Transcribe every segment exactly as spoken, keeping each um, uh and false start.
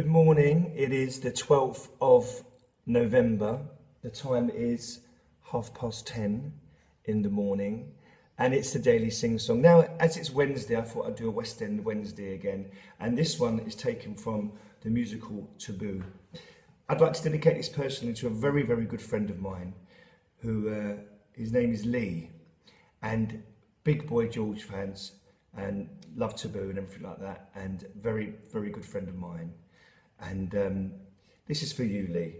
Good morning. It is the twelfth of November. The time is half past ten in the morning and it's the Daily Sing Song. Now, as it's Wednesday, I thought I'd do a West End Wednesday again, and this one is taken from the musical Taboo. I'd like to dedicate this personally to a very, very good friend of mine who, uh, his name is Lee, and big Boy George fans and love Taboo and everything like that, and very, very good friend of mine. And um, this is for you, Lee.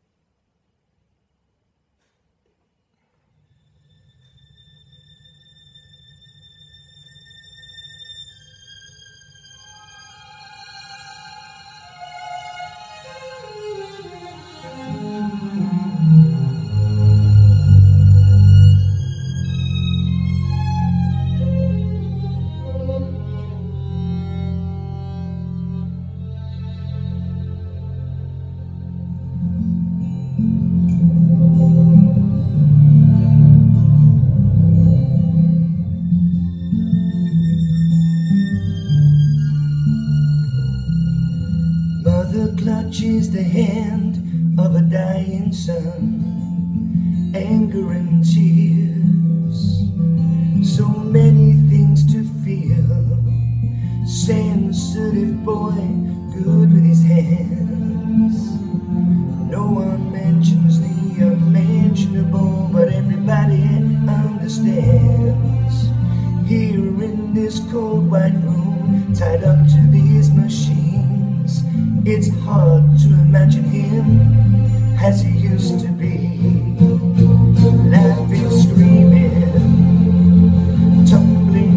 Mother clutches the hand of a dying son, anger and tears, so many things to feel. Sensitive boy, good with his hands. No one mentions the unmentionable, but everybody understands. Here in this cold white room, tied up to these machines, it's hard to imagine him as he used to be. Laughing, screaming, tumbling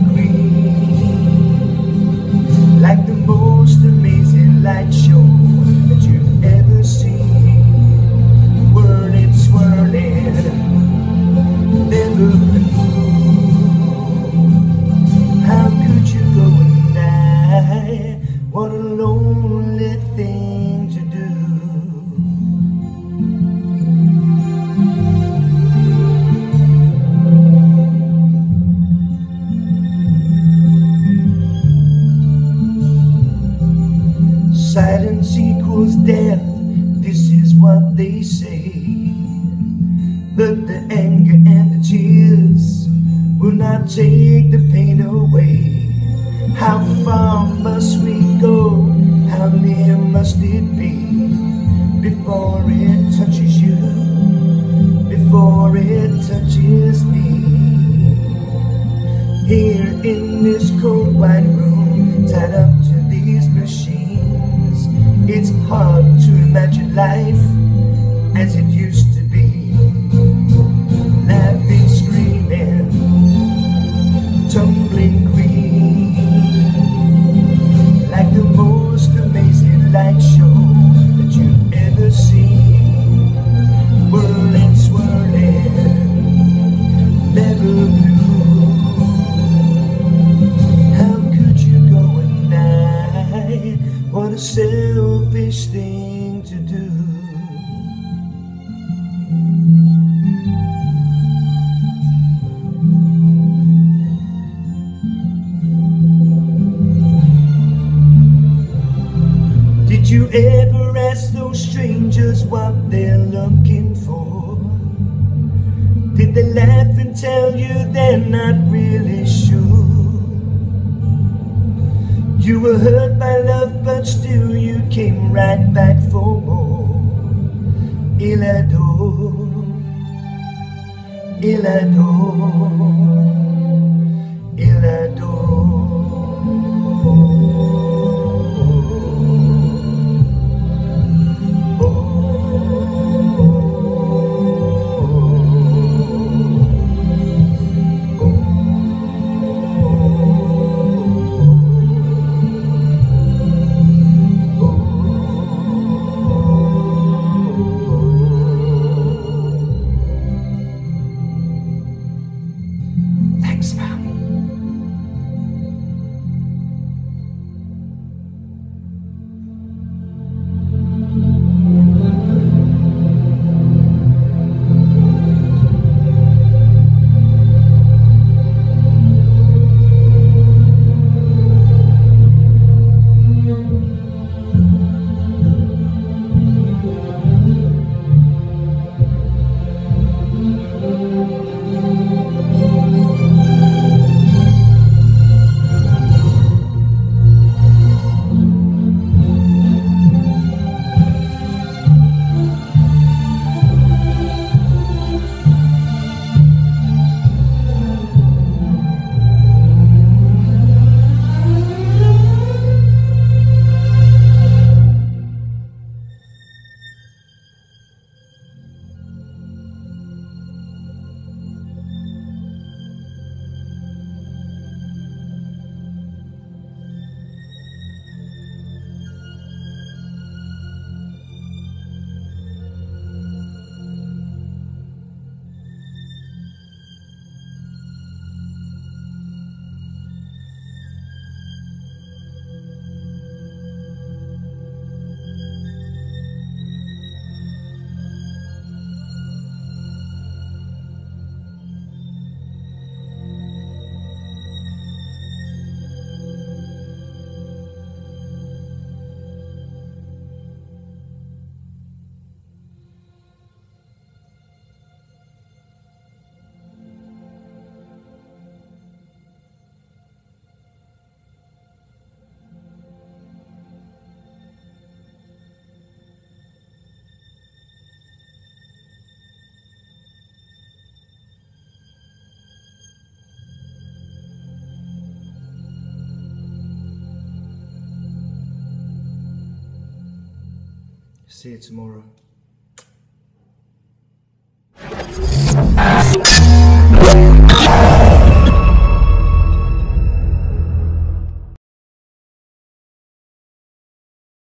green, like the most amazing light show that you've ever seen. Whirling, swirling, never blue. How could you go and die? What a lonely thing to do. Silence equals death, this is what they say. But the anger and the tears will not take the pain away. How far must we go? How near must it be before it touches you, before it touches me? Here in this cold white room, tied up to these machines, it's hard to imagine life as it used to be. Laughing, screaming, tumbling green, like the most amazing light show that you've ever seen. Whirling, swirling, never blue. How could you go and die? What a selfish thing to do. Did you ever ask those strangers what they're looking for? Did they laugh and tell you they're not really sure? You were hurt by love, but still you came right back for more. Il adore, il adore, il adore. See you tomorrow.